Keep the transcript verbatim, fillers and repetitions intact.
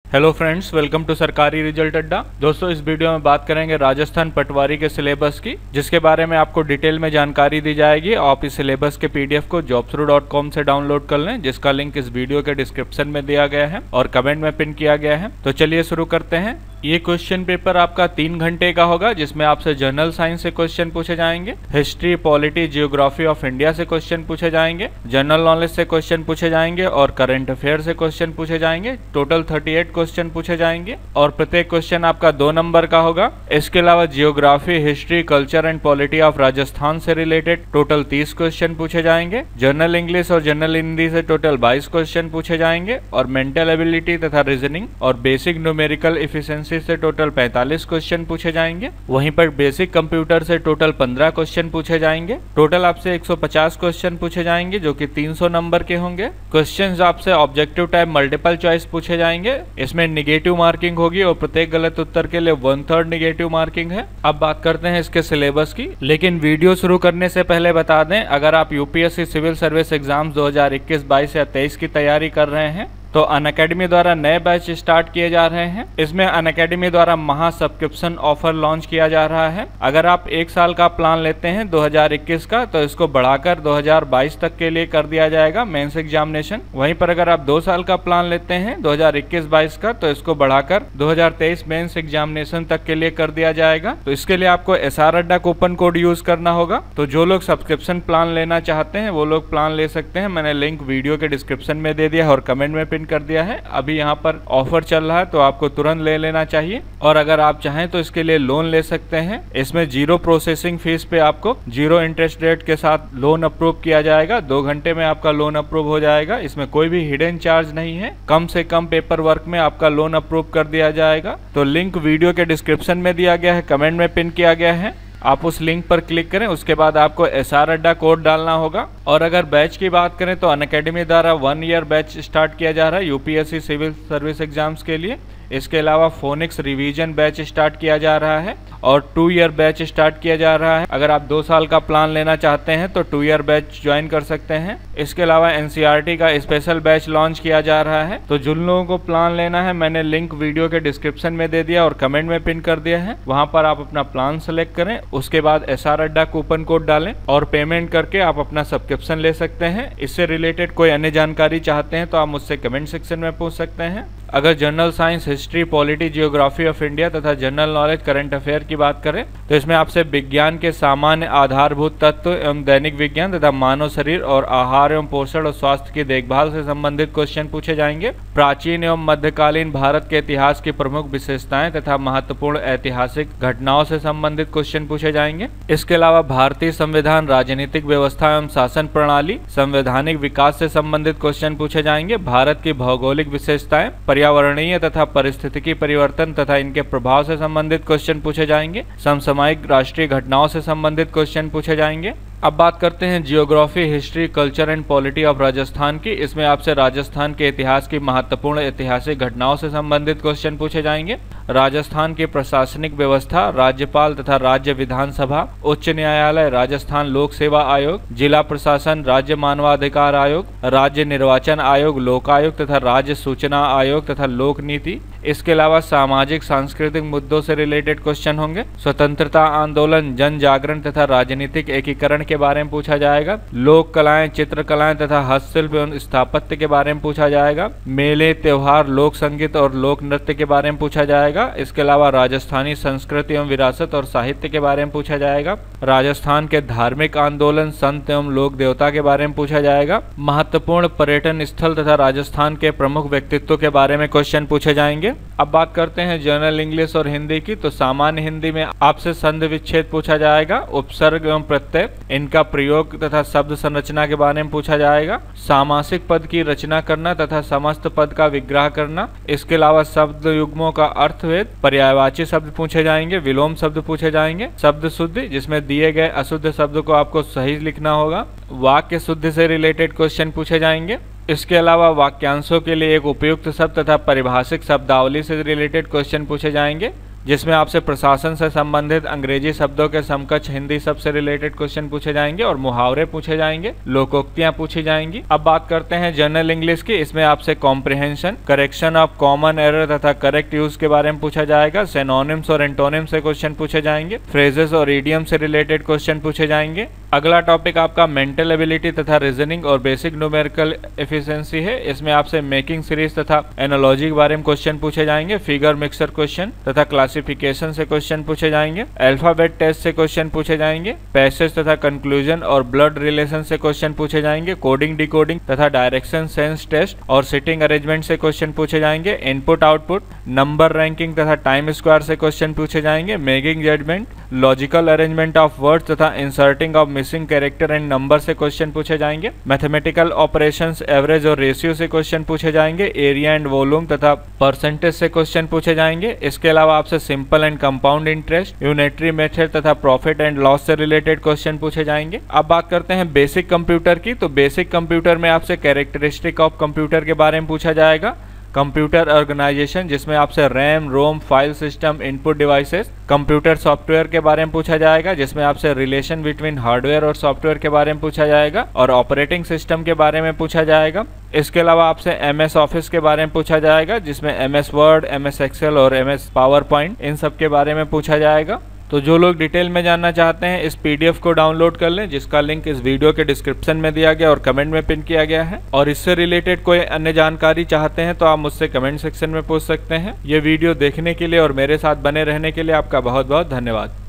Hello friends, welcome to Sarkari result Adda. दोस्तों, इस video में बात करेंगे राजस्थान पटवारी के सिलेबस की, जिसके बारे में आपको डिटेल में जानकारी दी जाएगी। आप इस सिलेबस के पीडीएफ को जॉब्सरू डॉट कॉम से डाउनलोड कर लें, जिसका लिंक इस वीडियो के डिस्क्रिप्शन में दिया गया है और कमेंट में पिन किया गया है। तो चलिए शुरू करते हैं। ये क्वेश्चन पेपर आपका तीन घंटे का होगा, जिसमें आपसे जनरल साइंस से क्वेश्चन पूछे जाएंगे, history, polity, geography of India से क्वेश्चन पूछे जाएंगे, जनरल नॉलेज से क्वेश्चन पूछे जाएंगे और करंट अफेयर से क्वेश्चन पूछे जाएंगे। टोटल अड़तीस क्वेश्चन पूछे जाएंगे और प्रत्येक क्वेश्चन आपका दो नंबर का होगा। इसके अलावा geography, history, culture and polity of Rajasthan से रिलेटेड टोटल तीस क्वेश्चन पूछे जाएंगे। जनरल इंग्लिश और जनरल हिंदी से टोटल बाईस क्वेश्चन पूछे जाएंगे और मेंटल एबिलिटी तथा रीजनिंग और बेसिक न्यूमेरिकल एफिशिएंसी से टोटल पैंतालीस क्वेश्चन पूछे जाएंगे। वहीं पर बेसिक कंप्यूटर से टोटल पंद्रह क्वेश्चन पूछे जाएंगे। टोटल आपसे एक सौ पचास क्वेश्चन पूछे जाएंगे, जो कि तीन सौ नंबर के होंगे। क्वेश्चंस आपसे ऑब्जेक्टिव टाइप मल्टीपल चॉइस पूछे जाएंगे। इसमें निगेटिव मार्किंग होगी और प्रत्येक गलत उत्तर के लिए वन थर्ड निगेटिव मार्किंग है। अब बात करते हैं इसके सिलेबस की, लेकिन वीडियो शुरू करने से पहले बता दें, अगर आप यूपीएससी सिविल सर्विस एग्जाम दो हज़ार इक्कीस, बाईस या तेईस की तैयारी कर रहे हैं तो अनअकैडमी द्वारा नए बैच स्टार्ट किए जा रहे हैं। इसमें अनअकैडमी द्वारा महा सब्सक्रिप्शन ऑफर लॉन्च किया जा रहा है। अगर आप एक साल का प्लान लेते हैं दो हज़ार इक्कीस का, तो इसको बढ़ाकर दो हज़ार बाईस तक के लिए कर दिया जाएगा मेंस एग्जामिनेशन। वहीं पर अगर आप दो साल का प्लान लेते हैं दो हज़ार इक्कीस बाईस का, तो इसको बढ़ाकर दो हज़ार तेईस मेंस एग्जामिनेशन तक के लिए कर दिया जाएगा। तो इसके लिए आपको S R Adda coupon code use करना होगा। तो जो लोग सब्सक्रिप्शन प्लान लेना चाहते हैं वो लोग प्लान ले सकते हैं। मैंने लिंक वीडियो के डिस्क्रिप्शन में दे दिया है और कमेंट में पिन कर दिया है। अभी यहाँ पर ऑफर चल रहा है, तो आपको तुरंत ले लेना चाहिए। और अगर आप चाहें तो इसके लिए लोन ले सकते हैं। इसमें जीरो प्रोसेसिंग फीस पे आपको जीरो इंटरेस्ट रेट के साथ लोन अप्रूव किया जाएगा। दो घंटे में आपका लोन अप्रूव हो जाएगा। इसमें कोई भी हिडन चार्ज नहीं है। कम से कम पेपर वर्क में आपका लोन अप्रूव कर दिया जाएगा। तो लिंक वीडियो के डिस्क्रिप्शन में दिया गया है, कमेंट में पिन किया गया है। आप उस लिंक पर क्लिक करें, उसके बाद आपको एस आर अड्डा कोड डालना होगा। और अगर बैच की बात करें तो अनअकैडमी द्वारा वन ईयर बैच स्टार्ट किया जा रहा है यूपीएससी सिविल सर्विस एग्जाम्स के लिए। इसके अलावा फोनिक्स रिवीजन बैच स्टार्ट किया जा रहा है और टू ईयर बैच स्टार्ट किया जा रहा है। अगर आप दो साल का प्लान लेना चाहते हैं तो टू ईयर बैच ज्वाइन कर सकते हैं। इसके अलावा एनसीईआरटी का स्पेशल बैच लॉन्च किया जा रहा है। तो जिन लोगों को प्लान लेना है, मैंने लिंक वीडियो के डिस्क्रिप्शन में दे दिया और कमेंट में पिन कर दिया है। वहां पर आप अपना प्लान सेलेक्ट करें, उसके बाद S R Adda coupon code डालें और पेमेंट करके आप अपना सब्सक्रिप्शन ले सकते हैं। इससे रिलेटेड कोई अन्य जानकारी चाहते हैं तो आप मुझसे कमेंट सेक्शन में पूछ सकते हैं। अगर general science, history, polity, geography of India तथा जनरल नॉलेज, करंट अफेयर की बात करें तो इसमें आपसे विज्ञान के सामान्य आधारभूत तत्व एवं दैनिक विज्ञान तथा मानव शरीर और आहार एवं पोषण और स्वास्थ्य की देखभाल से संबंधित क्वेश्चन पूछे जाएंगे। प्राचीन एवं मध्यकालीन भारत के इतिहास की प्रमुख विशेषताएं तथा महत्वपूर्ण ऐतिहासिक घटनाओं से संबंधित क्वेश्चन पूछे जाएंगे। इसके अलावा भारतीय संविधान, राजनीतिक व्यवस्था एवं शासन प्रणाली, संवैधानिक विकास से संबंधित क्वेश्चन पूछे जाएंगे। भारत की भौगोलिक विशेषताएं, पर्यावरणीय तथा परिस्थितिकी परिवर्तन तथा इनके प्रभाव से संबंधित क्वेश्चन पूछे जाएंगे। समसामयिक राष्ट्रीय घटनाओं से संबंधित क्वेश्चन पूछे जाएंगे। अब बात करते हैं geography, history, culture and polity of Rajasthan की। इसमें आपसे राजस्थान के इतिहास की महत्वपूर्ण ऐतिहासिक घटनाओं से संबंधित क्वेश्चन पूछे जाएंगे। राजस्थान की प्रशासनिक व्यवस्था, राज्यपाल तथा राज्य विधानसभा, उच्च न्यायालय, राजस्थान लोक सेवा आयोग, जिला प्रशासन, राज्य मानवाधिकार आयोग, राज्य निर्वाचन आयोग, लोकायुक्त तथा राज्य सूचना आयोग तथा लोक नीति। इसके अलावा सामाजिक सांस्कृतिक मुद्दों से रिलेटेड क्वेश्चन होंगे। स्वतंत्रता आंदोलन, जन जागरण तथा राजनीतिक एकीकरण के बारे में पूछा जाएगा। लोक कलाएं, चित्रकलाएं तथा हस्तशिल्प एवं स्थापत्य के बारे में पूछा जाएगा। मेले, त्योहार, लोक संगीत और लोक नृत्य के बारे में पूछा जाएगा। इसके अलावा राजस्थानी संस्कृति एवं विरासत और साहित्य के बारे में पूछा जाएगा। राजस्थान के धार्मिक आंदोलन, संत एवं लोक देवता के बारे में पूछा जाएगा। महत्वपूर्ण पर्यटन स्थल तथा राजस्थान के प्रमुख व्यक्तित्व के बारे में क्वेश्चन पूछे जाएंगे। अब बात करते हैं जनरल इंग्लिश और हिंदी की। तो सामान्य हिंदी में आपसे संधि विच्छेद पूछा जाएगा, उपसर्ग एवं प्रत्यय, इनका प्रयोग तथा शब्द संरचना के बारे में पूछा जाएगा। सामासिक पद की रचना करना तथा समस्त पद का विग्रह करना। इसके अलावा शब्द युग्मों का अर्थभेद, पर्यायवाची शब्द पूछे जाएंगे, विलोम शब्द पूछे जाएंगे। शब्द शुद्धि, जिसमें दिए गए अशुद्ध शब्द को आपको सही लिखना होगा। वाक्य शुद्धि से रिलेटेड क्वेश्चन पूछे जाएंगे। इसके अलावा वाक्यांशों के लिए एक उपयुक्त शब्द तथा परिभाषिक शब्दावली से रिलेटेड क्वेश्चन पूछे जाएंगे। जिसमें आपसे प्रशासन से संबंधित अंग्रेजी शब्दों के समकक्ष हिंदी शब्द से रिलेटेड क्वेश्चन पूछे जाएंगे और मुहावरे पूछे जाएंगे, लोकोक्तियां पूछी जाएंगी। अब बात करते हैं जनरल इंग्लिश की। इसमें आपसे comprehension, correction of common error तथा करेक्ट यूज के बारे में पूछा जाएगा। सिनोनिम्स और एंटोनिम्स से क्वेश्चन पूछे जाएंगे। फ्रेजेस और इडियम से रिलेटेड क्वेश्चन पूछे जाएंगे। अगला टॉपिक आपका मेंटल एबिलिटी तथा रीजनिंग और बेसिक न्यूमेरिकल एफिशिएंसी है। इसमें आपसे मेकिंग सीरीज तथा एनालॉजी के बारे में क्वेश्चन पूछे जाएंगे। फिगर मिक्सर क्वेश्चन तथा क्लासिफिकेशन से क्वेश्चन पूछे जाएंगे। अल्फाबेट टेस्ट से क्वेश्चन पूछे जाएंगे। पैसेज तथा कंक्लूजन और ब्लड रिलेशन से क्वेश्चन पूछे जाएंगे। कोडिंग डिकोडिंग तथा डायरेक्शन सेंस टेस्ट और सिटिंग अरेंजमेंट से क्वेश्चन पूछे जाएंगे। इनपुट आउटपुट, नंबर रैंकिंग तथा टाइम स्क्वायर से क्वेश्चन पूछे जाएंगे। Making judgement, logical arrangement of words तथा inserting of missing character and number से क्वेश्चन पूछे जाएंगे। मैथमेटिकल ऑपरेशंस, एवरेज और रेशियो से क्वेश्चन पूछे जाएंगे। एरिया एंड वॉल्यूम तथा परसेंटेज से क्वेश्चन पूछे जाएंगे। इसके अलावा आपसे simple and compound interest, unitary method तथा प्रॉफिट एंड लॉस से रिलेटेड क्वेश्चन पूछे जाएंगे। अब बात करते हैं बेसिक कंप्यूटर की। तो बेसिक कंप्यूटर में आपसे कैरेक्टरिस्टिक ऑफ कंप्यूटर के बारे में पूछा जाएगा। कंप्यूटर ऑर्गेनाइजेशन, जिसमें आपसे RAM, ROM, file system, input devices. Computer software के बारे में पूछा जाएगा, जिसमें आपसे रिलेशन बिटवीन हार्डवेयर और सॉफ्टवेयर के बारे में पूछा जाएगा और ऑपरेटिंग सिस्टम के बारे में पूछा जाएगा। इसके अलावा आपसे एम एस ऑफिस के बारे में पूछा जाएगा, जिसमें M S Word, M S Excel और एम एस पावर पॉइंट, इन सब के बारे में पूछा जाएगा। तो जो लोग डिटेल में जानना चाहते हैं इस पीडीएफ को डाउनलोड कर लें, जिसका लिंक इस वीडियो के डिस्क्रिप्शन में दिया गया और कमेंट में पिन किया गया है। और इससे रिलेटेड कोई अन्य जानकारी चाहते हैं तो आप मुझसे कमेंट सेक्शन में पूछ सकते हैं। ये वीडियो देखने के लिए और मेरे साथ बने रहने के लिए आपका बहुत बहुत धन्यवाद।